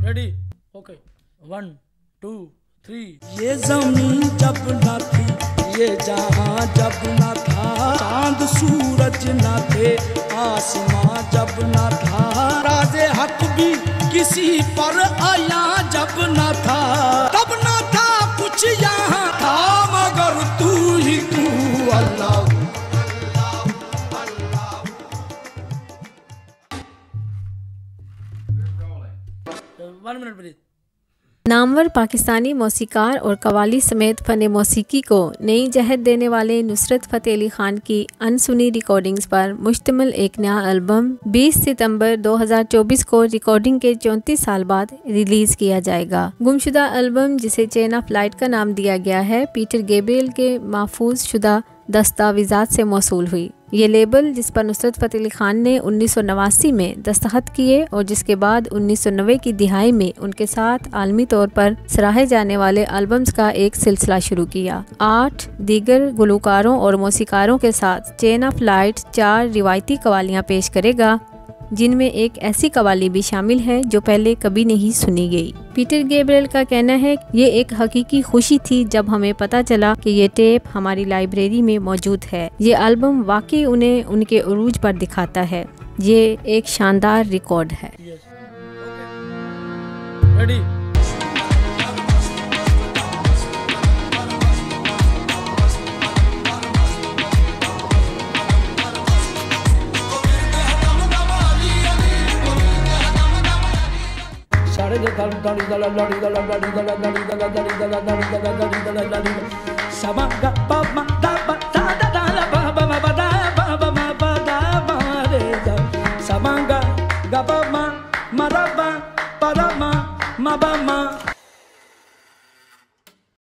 Ready okay 1 2 3। ये ज़मीन जब न थी, ये जहां जब न था, चांद सूरज न थे, आसमां जब न था, राज़े हक भी किसी पर आया जब न था, तब न था कुछ यहाँ था मगर तू ही तू अल्लाह। One minute please. नामवर पाकिस्तानी मौसीकार और कव्वाली समेत फ़न मौसीकी को नई जहत देने वाले नुसरत फ़तेह अली ख़ान की अनसुनी रिकॉर्डिंग्स पर मुश्तमिल एक नया एल्बम 20 सितंबर 2024 को रिकॉर्डिंग के 34 साल बाद रिलीज़ किया जाएगा। गुमशुदा एल्बम, जिसे चेन ऑफ लाइट का नाम दिया गया है, पीटर गैब्रियल के महफूज शुदा दस्तावेज़ात से मौसूल हुई। ये लेबल, जिस पर नुसरत फ़तेह अली ख़ान ने 1989 में दस्तखत किए और जिसके बाद 1990 की दिहाई में उनके साथ आलमी तौर पर सराहे जाने वाले एल्बम्स का एक सिलसिला शुरू किया। 8 दीगर गुलकारों और मौसीकारों के साथ चेन ऑफ लाइट 4 रिवायती कवालियाँ पेश करेगा, जिनमें एक ऐसी कवाली भी शामिल है जो पहले कभी नहीं सुनी गई। पीटर गैब्रियल का कहना है, ये एक हकीकी खुशी थी जब हमें पता चला कि ये टेप हमारी लाइब्रेरी में मौजूद है। ये एल्बम वाकई उन्हें उनके उरूज पर दिखाता है। ये एक शानदार रिकॉर्ड है। Ready Sabanga, gabama, maraba, parama, mabama.